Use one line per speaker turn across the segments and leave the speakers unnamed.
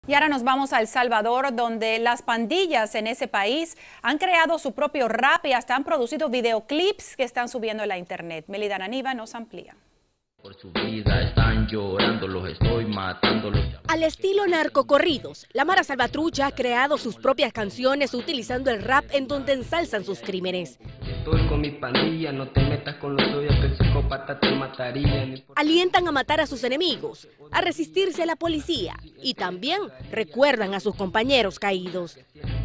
Y ahora nos vamos a El Salvador, donde las pandillas en ese país han creado su propio rap y hasta han producido videoclips que están subiendo a la internet. Melida Naniva nos amplía.
Por su vida están llorando, los estoy matando.
Al estilo narcocorridos, la Mara Salvatrucha ha creado sus propias canciones utilizando el rap en donde ensalzan sus crímenes.
Estoy con mi pandilla, no te metas con los odios, que el psicópata te mataría.
Alientan a matar a sus enemigos, a resistirse a la policía y también recuerdan a sus compañeros caídos.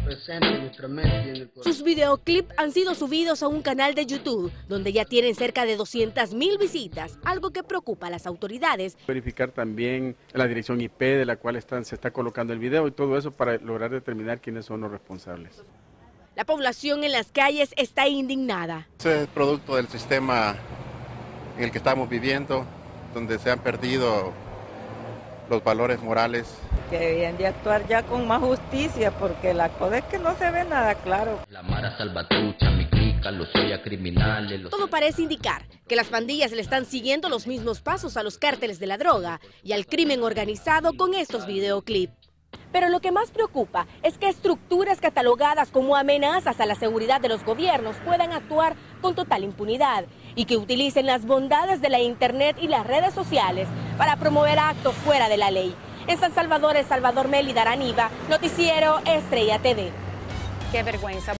Sus videoclips han sido subidos a un canal de YouTube donde ya tienen cerca de 200,000 visitas, algo que preocupa a las autoridades.
Verificar también la dirección IP de la cual se está colocando el video y todo eso para lograr determinar quiénes son los responsables.
La población en las calles está indignada.
Es producto del sistema en el que estamos viviendo, donde se han perdido los valores morales.
Que deben de actuar ya con más justicia, porque la cosa es que no se ve nada claro.
La Mara Salvatrucha, mi clica, los soya criminales.
Todo parece indicar que las pandillas le están siguiendo los mismos pasos a los cárteles de la droga y al crimen organizado con estos videoclips. Pero lo que más preocupa es que estructuras catalogadas como amenazas a la seguridad de los gobiernos puedan actuar con total impunidad y que utilicen las bondades de la internet y las redes sociales para promover actos fuera de la ley. En San Salvador, El Salvador, Melida Naniva, Noticiero Estrella TV.
Qué vergüenza.